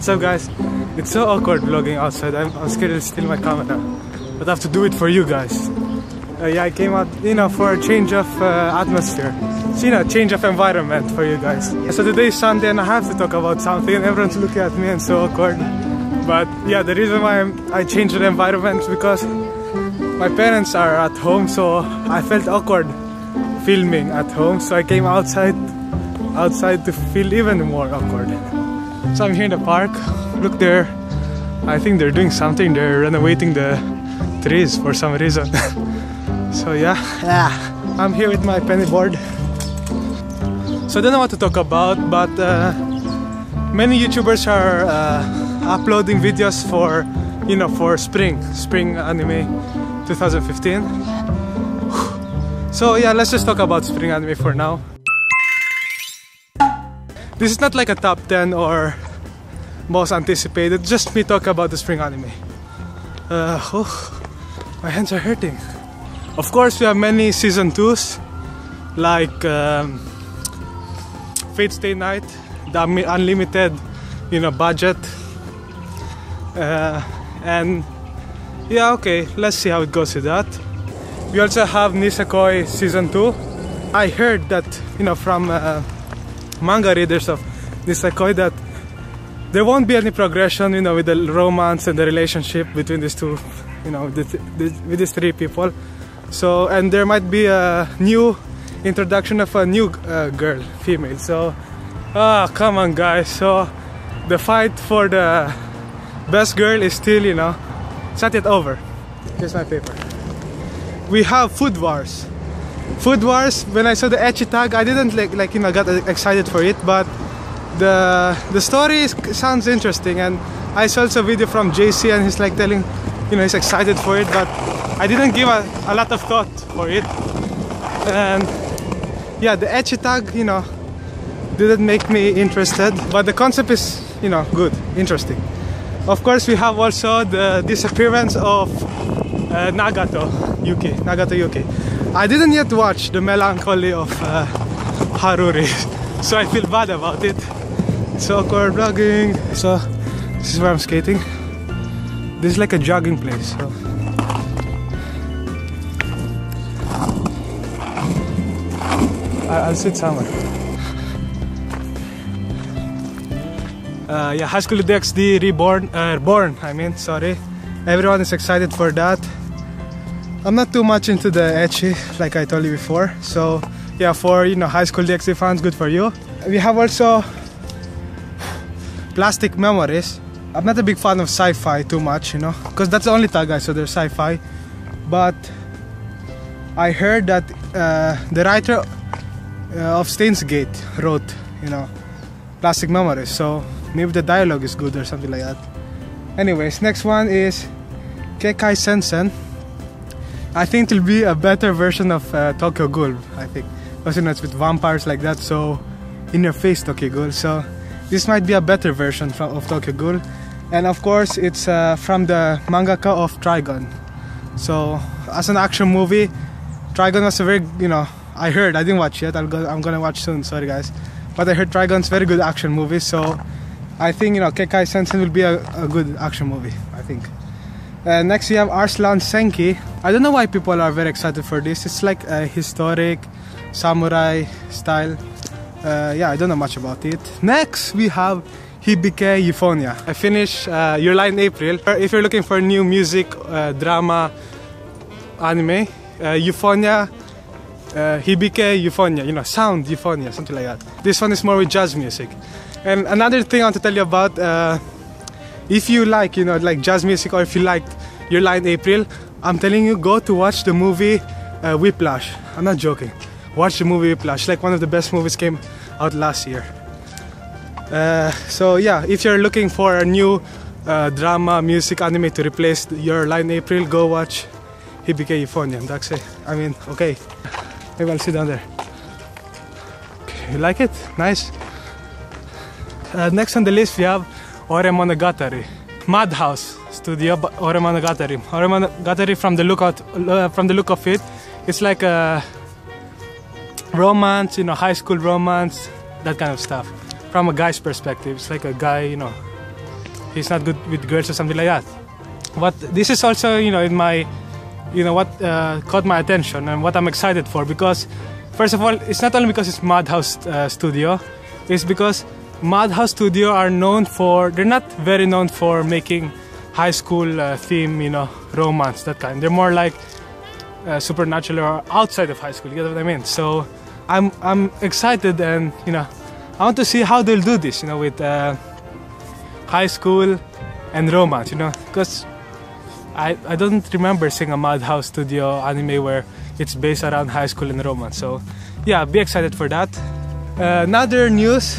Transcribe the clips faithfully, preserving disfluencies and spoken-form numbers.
What's up guys? It's so awkward vlogging outside. I'm, I'm scared to steal my camera, but I have to do it for you guys. Uh, yeah, I came out, you know, for a change of uh, atmosphere. So, you know, change of environment for you guys. So today is Sunday and I have to talk about something and everyone's looking at me and so awkward. But yeah, the reason why I'm, I changed the environment is because my parents are at home, so I felt awkward filming at home. So I came outside, outside to feel even more awkward. So I'm here in the park. Look there. I think they're doing something. They're renovating the trees for some reason. So yeah, yeah, I'm here with my penny board. So I don't know what to talk about, but uh, many YouTubers are uh, uploading videos for, you know, for spring, spring anime twenty fifteen. So yeah, let's just talk about spring anime for now. This is not like a top ten or most anticipated, just me talk about the spring anime. Uh, oh, my hands are hurting. Of course, we have many season twos, like um, Fate Stay Night, the unlimited, you know, budget. Uh, and yeah, okay, let's see how it goes with that. We also have Nisekoi season two. I heard that, you know, from uh, manga readers of Nisekoi that there won't be any progression, you know, with the romance and the relationship between these two, you know, with, the, with these three people. So, and there might be a new introduction of a new uh, girl, female. So, ah, come on, guys. So, the fight for the best girl is still, you know, it's not yet over. Here's my paper. We have Food Wars. Food Wars. When I saw the ecchi tag, I didn't like, like you know, got excited for it, but the the story is, sounds interesting. And I saw also a video from J C, and he's like telling, you know, he's excited for it, but I didn't give a, a lot of thought for it. And yeah, the ecchi tag, you know, didn't make me interested, but the concept is, you know, good, interesting. Of course, we have also the disappearance of uh, Nagato Yuki. Nagato Yuki. I didn't yet watch the melancholy of uh, Haruri, so I feel bad about it. It's awkward vlogging. So this is where I'm skating. This is like a jogging place. So. I'll sit somewhere. Uh, yeah, High School D X D Reborn, uh, Born, I mean, sorry. Everyone is excited for that. I'm not too much into the ecchi, like I told you before. So, yeah, for, you know, High School D X D fans, good for you. We have also Plastic Memories. I'm not a big fan of sci-fi too much, you know, because that's the only tag I saw, there's sci-fi. But I heard that uh, the writer uh, of Steins Gate wrote, you know, Plastic Memories, so maybe the dialogue is good or something like that. Anyways, next one is Kekai Sensen. I think it will be a better version of uh, Tokyo Ghoul, I think. Because, you know, it's with vampires like that, so in your face Tokyo Ghoul. So this might be a better version from, of Tokyo Ghoul. And of course, it's uh, from the mangaka of Trigun. So as an action movie, Trigun was a very, you know, I heard, I didn't watch yet, I'll go, I'm gonna watch soon, sorry guys. But I heard Trigun's very good action movie, so I think, you know, Kekai Sensen will be a, a good action movie, I think. Uh, next we have Arslan Senki. I don't know why people are very excited for this. It's like a historic samurai style. Uh, yeah, I don't know much about it. Next we have Hibike Euphonia. I finished uh, Your Lie in April. If you're looking for new music, uh, drama, anime, uh, Euphonia, uh, Hibike Euphonia, you know, sound Euphonia, something like that. This one is more with jazz music. And another thing I want to tell you about, uh, if you like, you know, like jazz music, or if you liked Your Lie in April, I'm telling you, go to watch the movie uh, Whiplash. I'm not joking. Watch the movie Whiplash. Like one of the best movies came out last year. Uh, so yeah, if you're looking for a new uh, drama, music, anime to replace Your Lie in April, go watch Hibike Euphonia. That's it. I mean, okay. Maybe I'll sit down there. Okay, you like it? Nice. Uh, next on the list we have Ore Monogatari. Madhouse Studio, Ore Monogatari. Ore Monogatari, from the look out, uh, from the look of it, it's like a romance, you know, high school romance, that kind of stuff. From a guy's perspective, it's like a guy, you know, he's not good with girls or something like that. But this is also, you know, in my, you know, what uh, caught my attention and what I'm excited for, because first of all, it's not only because it's Madhouse uh, Studio, it's because Madhouse Studio are known for, they're not very known for making high school uh, theme, you know, romance, that kind. They're more like uh, supernatural or outside of high school, you get what I mean? So I'm, I'm excited, and, you know, I want to see how they'll do this, you know, with uh, high school and romance, you know, because I, I don't remember seeing a Madhouse Studio anime where it's based around high school and romance. So yeah, be excited for that. Uh, another news,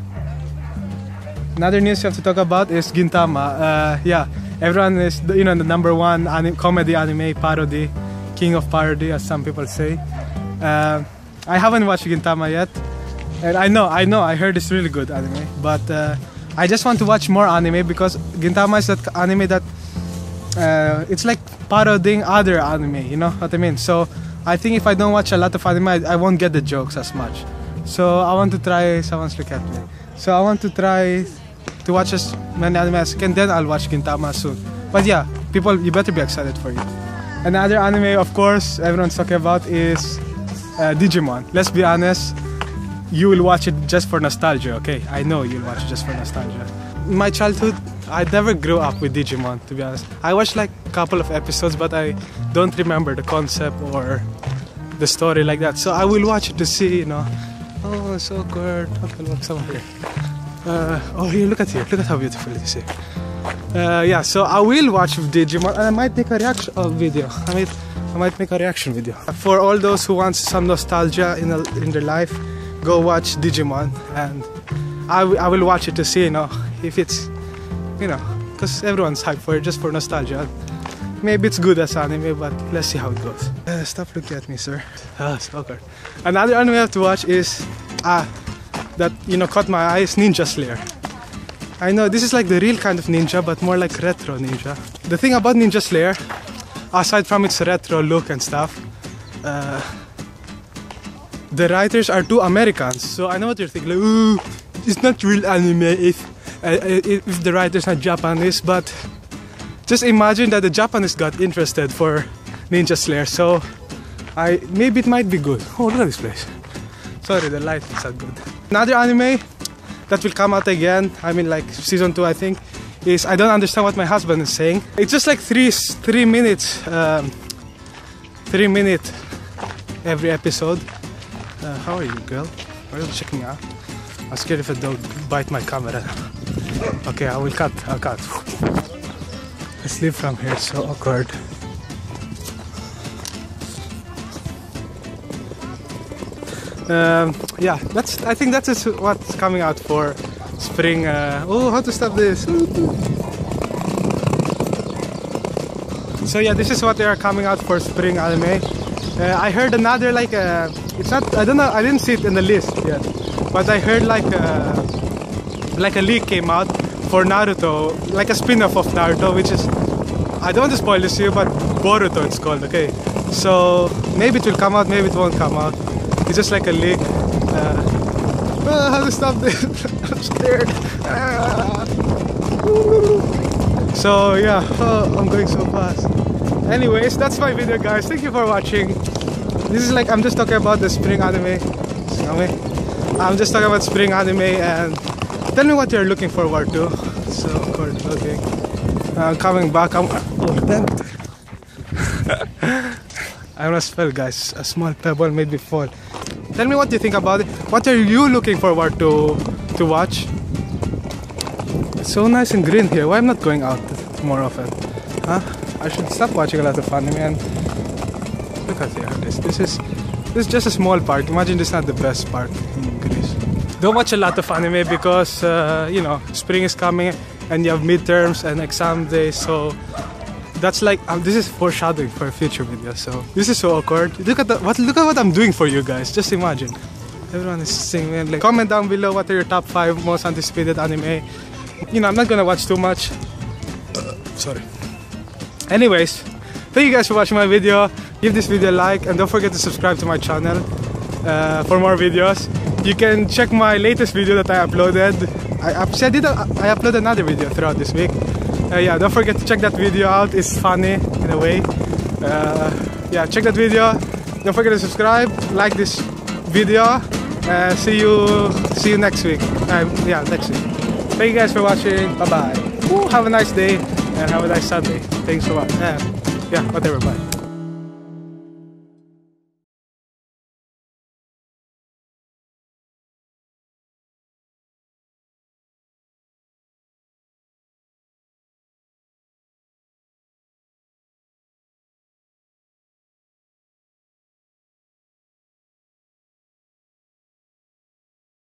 another news you have to talk about is Gintama. Uh, yeah, everyone is, you know, the number one anim comedy anime parody, king of parody, as some people say. Uh, I haven't watched Gintama yet, and I know, I know, I heard it's really good anime, but uh, I just want to watch more anime, because Gintama is that anime that uh, it's like parodying other anime, you know what I mean? So I think if I don't watch a lot of anime, I, I won't get the jokes as much. So I want to try, someone's look at me. So I want to try to watch as many anime as I can, then I'll watch Gintama soon. But yeah, people, you better be excited for it. Another anime, of course, everyone's talking about is uh, Digimon. Let's be honest, you will watch it just for nostalgia, okay? I know you'll watch it just for nostalgia. In my childhood, I never grew up with Digimon, to be honest. I watched like a couple of episodes, but I don't remember the concept or the story like that. So I will watch it to see, you know. Oh, it's so awkward. Okay, look, someone here. Uh, oh, here, look at here. Look at how beautiful it is here. Uh, yeah, so I will watch Digimon, and I might make a reaction uh, video. I might, I might make a reaction video. For all those who want some nostalgia in, a, in their life, go watch Digimon, and I, I will watch it to see, you know, if it's, you know, because everyone's hyped for it just for nostalgia. Maybe it's good as anime, but let's see how it goes. Uh, stop looking at me, sir. Ah, it's awkward. Another anime I have to watch is, ah, that, you know, caught my eye is Ninja Slayer. I know this is like the real kind of ninja, but more like retro ninja. The thing about Ninja Slayer, aside from its retro look and stuff, uh, the writers are two Americans. So I know what you're thinking, like, ooh, it's not real anime if, uh, if the writer's not Japanese, but just imagine that the Japanese got interested for Ninja Slayer, so I maybe it might be good. Oh, look at this place. Sorry, the light is not good. Another anime that will come out again, I mean like season two I think, is I don't understand what my husband is saying. It's just like three, three minutes, um, three minutes every episode. Uh, how are you, girl? Why are you checking me out? I'm scared if I don't bite my camera. Okay, I will cut, I'll cut. Let's leave from here, it's so awkward. Um, yeah, that's. I think that's what's coming out for spring. Uh, oh, how to stop this? So yeah, this is what they are coming out for spring anime. Uh, I heard another like uh, it's not. I don't know. I didn't see it in the list yet, but I heard like uh, like a leak came out for Naruto, like a spin-off of Naruto, which is, I don't want to spoil this to you, but Boruto it's called. Okay, so maybe it will come out, maybe it won't come out. It's just like a leak. Uh, oh, how to stop this? I'm scared. Ah. So yeah, oh, I'm going so fast. Anyways, that's my video, guys. Thank you for watching. This is like, I'm just talking about the spring anime. I'm just talking about spring anime, and tell me what you're looking forward to. So awkward. Okay. I'm coming back. I'm. Oh, damn it. I almost fell, guys. A small pebble made me fall. Tell me what you think about it. What are you looking forward to to watch? It's so nice and green here. Why am I not going out more often? Huh? I should stop watching a lot of anime. And look at here. This this is this is just a small park. Imagine this is not the best park in Greece. Don't watch a lot of anime because uh, you know, spring is coming and you have midterms and exam days. So that's like um, this is foreshadowing for a future video. So this is so awkward. Look at the, what look at what I'm doing for you guys. Just imagine. Everyone is singing. Like, comment down below what are your top five most anticipated anime. You know, I'm not gonna watch too much. Uh, sorry. Anyways, thank you guys for watching my video. Give this video a like and don't forget to subscribe to my channel uh, for more videos. You can check my latest video that I uploaded. I, I did a, I uploaded another video throughout this week. Uh, yeah, don't forget to check that video out. It's funny in a way. Uh, yeah, check that video. Don't forget to subscribe, like this video. Uh, see you, see you next week. Um, yeah, next week. Thank you guys for watching. Bye bye. Woo, have a nice day and have a nice Sunday. Thanks for watching. Uh, yeah, whatever. Bye.